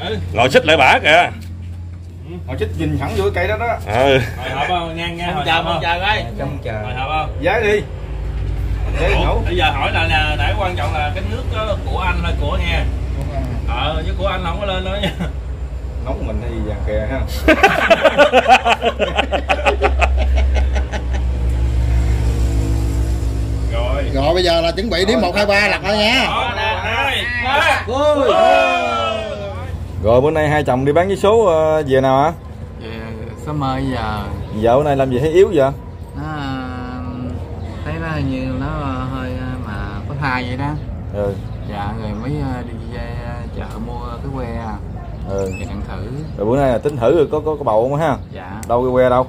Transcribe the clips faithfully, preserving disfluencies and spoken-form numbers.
Ừ. Ngồi xích lại bả kìa. Ngồi xích nhìn thẳng vô cây đó đó. Ừ. Hồi hộp không? Ngang ngang. Không chờ, không chờ ơi. Không chờ. Hồi hộp không? Giái đi. Giái nấu. Bây giờ hỏi là nè, nãy quan trọng là cái nước đó của anh hay của nghe? Ờ, chứ của anh không có lên nữa nha. Nóng mình thì vàng kè ha. Rồi. Rồi bây giờ là chuẩn bị đến một hai ba lặt thôi nha. Rồi bữa nay hai chồng đi bán vé số uh, về nào hả? Về số mười giờ. Vợ bữa nay làm gì thấy yếu vậy? Nó thấy nó như nó hơi mà có thai vậy đó. Ừ. Dạ rồi mới đi về chợ mua cái que. Ừ. Để ăn thử. Rồi bữa nay là tính thử có có, có bầu không ha? Dạ. Đâu cái que đâu?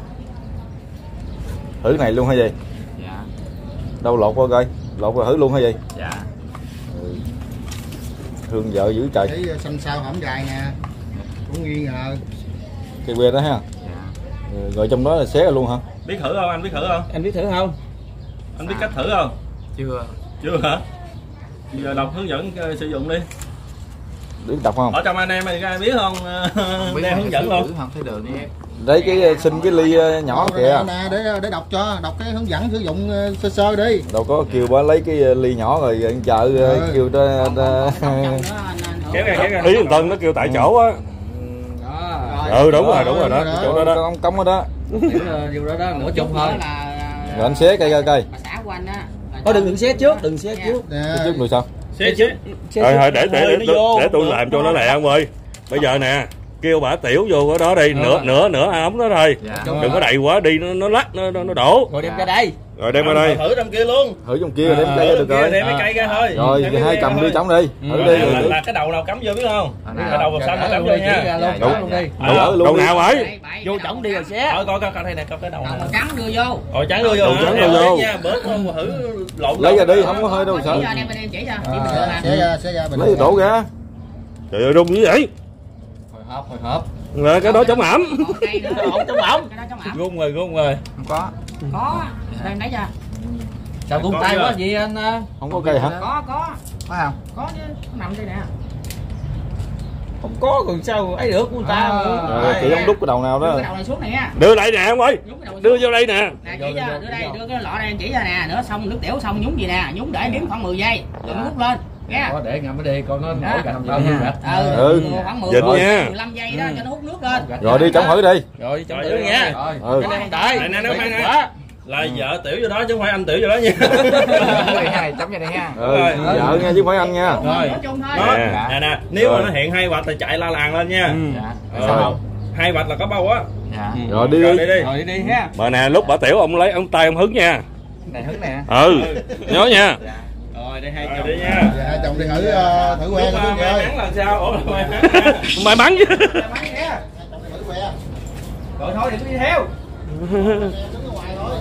Thử này luôn hay gì? Dạ. Đâu lột qua coi, lột rồi thử luôn hay gì? Dạ. Ừ. Thương vợ dữ trời. Thấy xanh sao hổng dài nè. Cũng nghi ngờ. Cái que đó ha. Dạ. Ừ. Rồi trong đó là xé luôn hả? Biết thử không? Anh biết thử không? Anh biết thử không? Anh biết cách thử không? Chưa. Chưa hả? Bây giờ đọc hướng dẫn uh, sử dụng đi. Biết đọc không? Ở trong anh em ai biết không? Không biết Đem hướng dẫn luôn. không thấy được nha. Lấy cái xin cái ly nhỏ Đó, kìa. nè, để để đọc cho, đọc cái hướng dẫn sử dụng sơ sơ đi. Đâu có kêu bả lấy cái ly nhỏ rồi ăn chợ ừ. Kêu ta, ta... Kéo ra, kéo ra. Ý thằng Tân nó kêu tại chỗ á. Ừ đúng rồi, đúng rồi đó, cái chỗ đó đó. Cống cống đó đó. Điều đó đó nửa chục thôi. Rồi anh xé cây cây cây. Thôi đừng đừng xé trước, đừng xé trước. Cái trước rồi sao? Xé chứ. Rồi thôi để để để, để tôi làm cho nó lẹ ông ơi. Bây giờ nè, kêu bả tiểu vô cái đó đi, nửa nửa nửa ống đó thôi. Đừng có đầy quá đi nó nó lắc nó nó đổ. Rồi đem ra đây. Rồi đem ra đây. Thử trong kia luôn. Thử trong kia đem cây được rồi. Đem cái cây ra thôi. Rồi hai cầm đi trống đi. Thử đi. Là cái đầu nào cắm vô biết không? Cái đầu xanh nó cắm vô nha. Luôn đi. Đầu nào ấy? Vô trỏng đi rồi xé. Coi coi coi đây nè, coi cái đầu. Trắng đưa vô. Rồi trắng đưa vô. Đầu trắng đưa vô. Nha, bớt không thử lộn. Lấy ra đi, không có hơi đâu sợ. Chỉ cho. Xé ra, xé ra. Lấy đổ ra. Trời ơi rung như vậy. Hồi hộp, hồi hộp. Rồi cái đó chống ẩm. Không chống ẩm. Cái đó chống ẩm. Rung rồi, rung rồi. Không có. Có. Đem lấy cho. Sao tung tay quá gì anh? Không có cây hả? Có có. Có không? Có chứ, nằm đây nè. Không có còn sao ấy được của người ta. Rồi chị ông đút cái đầu nào đó. Cái đầu này xuống này nha. Đưa lại nè ông ơi. Đưa vô đây nè. Nè chỉ cho, đưa đây, đưa cái lọ này chỉ cho nè, nữa xong nước tiểu xong nhúng gì nè, nhúng để đếm khoảng mười giây, đừng hút lên. Nghe. Có để ngậm ở đây coi nó nổi gạch không nha. Ừ, khoảng mười nha. mười lăm giây đó cho nó hút nước lên. Rồi đi chống thử đi. Rồi chống thử nha. Ừ. Cái này không đợi. Này nè nó khoan nè. Là vợ tiểu vô đó chứ không phải anh tiểu vô đó nha. Này chấm vào đây nha. Ừ, vợ nha chứ không phải anh nha. Rồi. Đó. Nè nè, nếu mà nó hiện hai vạch thì chạy la làng lên nha. Dạ. Sao không? Hai vạch là có bao á. Dạ. Rồi đi Rồi đi. đi đi. Rồi đi đi ha. Mà nè lúc bả tiểu ông lấy ông tay ông hứng nha. Này hứng nè. Ừ. Nhớ nha. Rồi đây hai chồng đi nha. Dạ, hai chồng đi thử uh, thử que coi coi. may mắn là sao? Ủa là may mắn. May mắn chứ. Thử que. Rồi thôi đừng đi theo. Đứng ở ngoài thôi.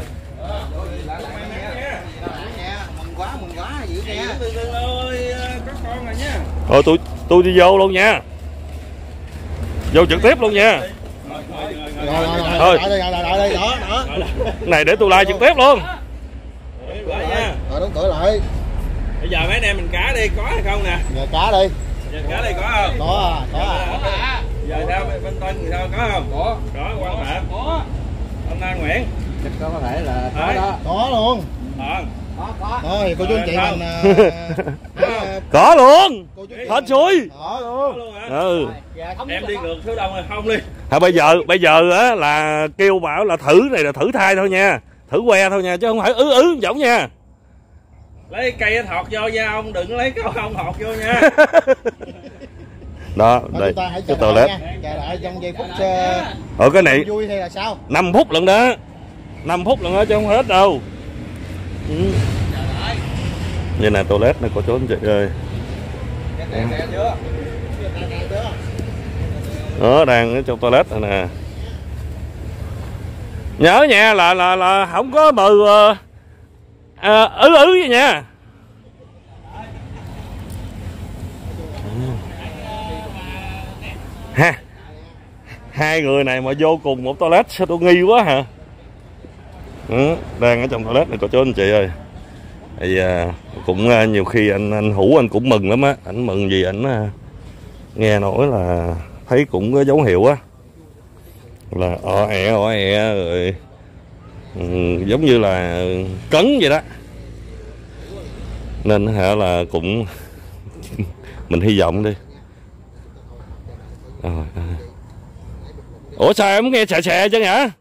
Mừng quá, mừng quá, dữ kìa. Ơi, có con rồi nha. Rồi tôi tôi đi vô luôn nha. Vô trực tiếp luôn nha. Rồi rồi Thôi. rồi. Đợi đây, đợi đây, đó, đó. Này để tôi like trực tiếp luôn. Rồi đóng cửa lại. Bây giờ mấy anh em mình cá đi, có hay không nè? Giờ cá đi. Giờ cá đây có không? Có à, có à. Giờ sao bên Tân thì sao có không? Có. Có quan hệ. Có. Ông Lan Nguyễn. Chắc có thể là có đó. Có luôn. Ờ. Có có. Thôi cô chú anh chị mình Có luôn. Hết suối. có luôn. Luôn hả? Ừ. Em đi ngược số đông hay không đi? À, bây giờ bây giờ á là kêu bảo là thử này là thử thai thôi nha. Thử que thôi nha chứ không phải ứ ứ giống nha. Lấy cây thọt vô nha ông, đừng lấy cái ông thọt vô nha. Đó, Thôi, đây chúng ta hãy cái chờ toilet. đợi nha. Chờ đợi trong giây phút Ở cái này uh, vui hay là sao? năm phút lần đó. năm phút lần đó chứ không hết đâu. Ừ. Như này toilet này có chỗ anh chị ơi. Đó đang ở trong toilet này nè. Nhớ nha là là là không có bừ à, ứ ứ vậy nha. Ha. Hai người này mà vô cùng một toilet sao tôi nghi quá hả? Ừ, đang ở trong toilet này có chỗ anh chị ơi. Thì à, cũng à, nhiều khi anh anh Hữu anh cũng mừng lắm á, anh mừng gì anh à, nghe nói là thấy cũng có dấu hiệu á là ọ ẹ ọ ẹ rồi, ừ, giống như là cấn vậy đó, nên hả là cũng mình hy vọng đi. Rồi, à. Ủa sao em nghe xè xè chứ hả?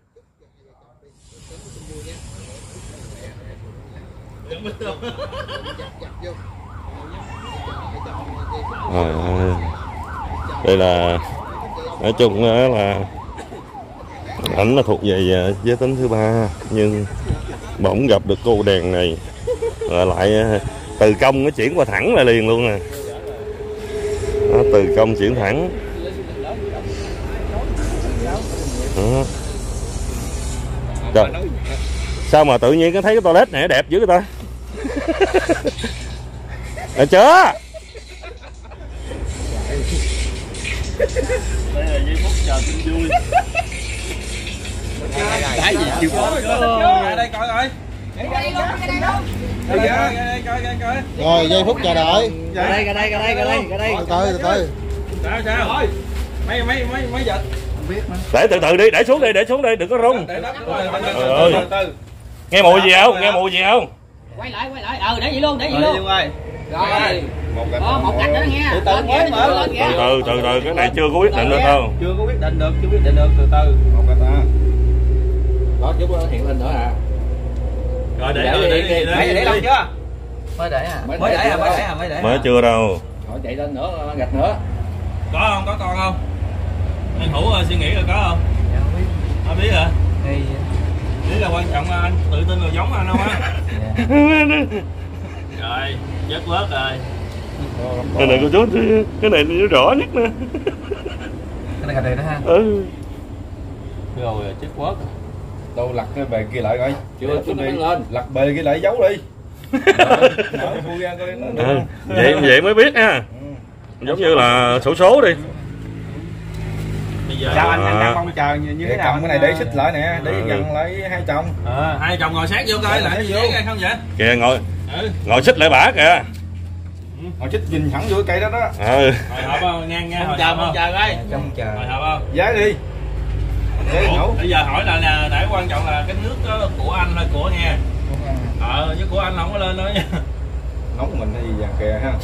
Rồi, à. Đây là nói chung là ảnh là thuộc về giới tính thứ ba, nhưng bỗng gặp được cô đèn này rồi lại từ công nó chuyển qua thẳng lại liền luôn nè. Đó, từ công chuyển thẳng. Đó. Trời, sao mà tự nhiên có thấy cái toilet này đẹp dữ người ta. Được chưa? Đây là giây phút chờ tin vui. Cái gì chịu có đây đây coi coi. Rồi giây phút chờ đợi. Ra đây, ra đây, ra đây, ra đây, ra đây. Từ từ từ từ. Sao sao? Mấy mấy mấy mấy dịch. Để từ từ đi, để xuống đi, để xuống đi, đừng có rung. Trời ơi. Nghe mùi gì không? Nghe mùi gì không? Quay lại, quay lại. Ừ, để vậy luôn, để vậy luôn. Rồi. Rồi. Có một gạch nữa nghe. Từ từ mới mở. Từ từ, từ từ, cái này chưa có quyết định được đâu. Chưa có quyết định được, chưa quyết định được, từ từ. Một gạch à. Đó, chút nó hiện lên nữa à. Rồi để để để để để để lâu chưa? Mới để à. Mới để à, mới để à, mới để. Mới chưa đâu. Thôi chạy lên nữa, gạch nữa. Có không? Có con không? Anh Hữu suy nghĩ rồi có không? Dạ không biết. Không biết hả? Thì Lý là quan trọng anh tự tin là giống anh không á? Rồi, chết quớt rồi. Cái này cô chú, cái này nó rõ nhất nè. cái này gạch này đó ha. Ừ. Rồi chết quớt. Đâu lật cái bề kia lại coi. Chưa, chưa lên lên. Lật bề kia lại giấu đi. Mở phui ra coi nó. Ừ. Vậy vậy mới biết ha. Giống như là số số đi. Bây giờ sao anh anh đang mong chờ như, như thế nào? Cầm cái này để xích lại nè, để gần lại hai chồng. À, hai chồng ngồi sát vô coi lại vô không vậy? Kìa ngồi. Ừ. Ngồi xích lại bả kìa. Ngồi xích nhìn thẳng vô cái cây đó đó. Ừ. Hồi hộp không? Ngang ngang hồi hộp không? Chờ coi. Trong chờ. Hồi hộp không? Giá đi. Ủa, bây giờ hỏi là nè, để quan trọng là cái nước đó của anh hay của nghe. Ờ, chứ của anh không có lên nữa nha. Nóng mình hay gì vàng kìa ha.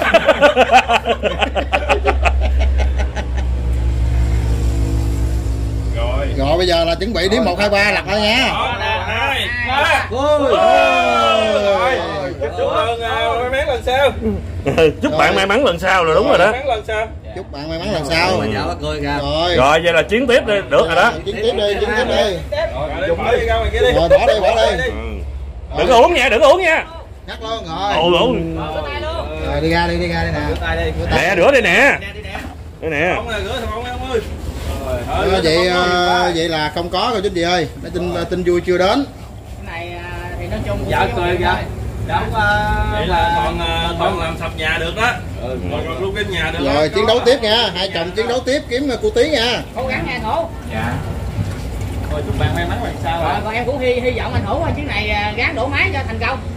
Rồi. Rồi bây giờ là chuẩn bị đến một hai ba lật thôi nha. Đó, nè, hai, ba. Ôi. Rồi. Chúc mừng may mắn lần sau. Chúc bạn may mắn lần sau rồi, đúng rồi đó. May mắn lần sau. Chúc bạn may mắn lần sau. Cười ra. Rồi. Rồi vậy là chiến tiếp đi, được rồi đó. Chiến tiếp đi, chiến tiếp đi. Rồi, dùng đi ra ngoài kia đi. Rồi bỏ đi, bỏ đi. Ừ. Đừng có uống nha, đừng có uống nha. Cắt luôn rồi. Ồ uống. Rồi đi ra đi, đi ra đây nè. Rửa tay đi. Nè, rửa đi nè. Đây nè. Không là rửa thằng ông ông ơi. Rồi, vậy uh, vậy là không có rồi chú chị ơi. Mấy tin tin vui chưa đến. Cái này thì nói chung Dạ cười kìa. Dạ không vậy là còn còn làm sập nhà được đó. Ừ, còn còn luôn cái nhà được. Rồi chiến đấu tiếp nha, hai chồng chiến đấu tiếp kiếm cô Tí nha. cố gắng nha anh Hữu. Dạ. Rồi chúc bạn may mắn lần sau. Rồi còn em cũng hy hy vọng anh Hữu chuyến này gán đổ máy cho thành công.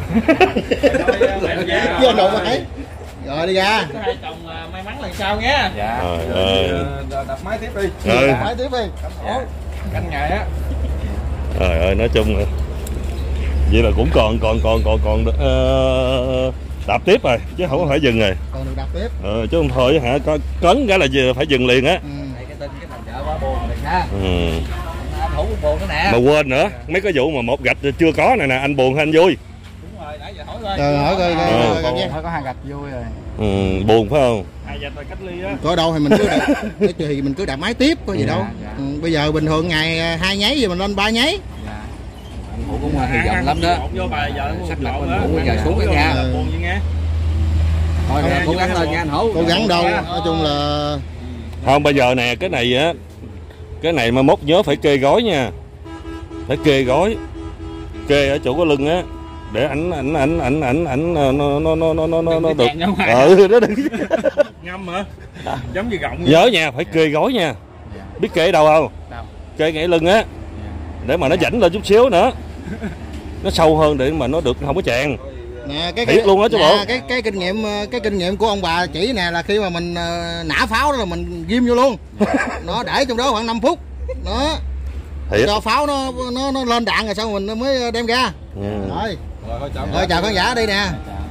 Vô đổ máy. Rồi đi ra. Hai chồng may mắn lần sau nhé. Dạ. Rồi, Đập máy tiếp đi. ừ. Đập máy tiếp đi. Canh ngày á. Trời ơi, nói chung là vậy là cũng còn còn còn còn còn uh, đạp tiếp rồi chứ không có phải dừng rồi. Còn được đạp tiếp. Ờ, chứ không thôi hả, có cấn cái là giờ phải dừng liền á. Ừ. Cái tin cái thành chợ quá buồn rồi ha. Ừ. Anh Hữu cũng buồn nữa nè. Mà quên nữa, mấy cái vụ mà một gạch chưa có này nè, anh buồn hay anh vui? Đúng rồi, nãy giờ hỏi coi. Rồi hỏi coi Ờ. coi nha. Thôi có hai gạch vui rồi. Ừ, buồn phải không? Hai dành là cách ly á. Có đâu thì mình cứ đạp, thì mình cứ đạp máy tiếp có gì Dạ, đâu. dạ. Ừ, bây giờ bình thường ngày hai nháy giờ mình lên ba nháy. Dạ. Anh Hữu cũng hy vọng lắm đó. Vô bài giờ Sắp lộn lập đó. anh Hữu bây giờ xuống cái nhà. Buồn gì nghe. Thôi Nghe, cố gắng vô lên nghe nha anh Hữu. Cố gắng đâu, nói chung là Không, bây giờ nè, cái này á, cái này mà mốt nhớ phải kê gói nha. Phải kê gói. Kê ở chỗ cái lưng á, để ảnh ảnh ảnh ảnh ảnh ảnh nó nó nó nó nó nó nó được. Ừ, đó đừng. Ngâm hả? Giống như gọng. Nhớ nha, phải kê gói nha. Biết kê ở đâu không? Đâu? Kê ngay lưng á. Để mà nó rảnh lên chút xíu nữa. Nó sâu hơn để mà nó được không có chèn. Nè, cái thiệt luôn á chứ bộ. cái cái kinh nghiệm cái kinh nghiệm của ông bà chỉ nè là khi mà mình uh, nã pháo đó là mình ghim vô luôn. Nó để trong đó khoảng năm phút. Đó. Thiệt. Cho pháo nó nó nó lên đạn rồi xong mình mới đem ra. Ừ. Rồi. Rồi, rồi chào khán giả đây nè.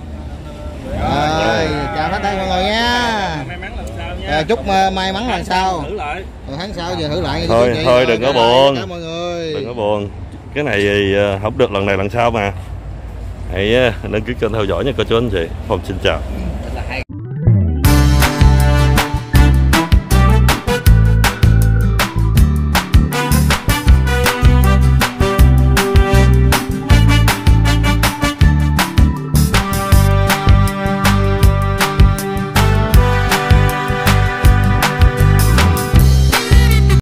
Rồi, chào hết đây mọi người nha. May mắn lần sau nha. À, chúc may mắn lần sau. Thử lại. Rồi tháng sau giờ thử lại. Thôi thôi đừng có buồn. Mọi người. Đừng có buồn. Cái này thì không được lần này lần sau mà. Hãy đăng ký kênh theo dõi nha cô chú anh chị. Phong xin chào.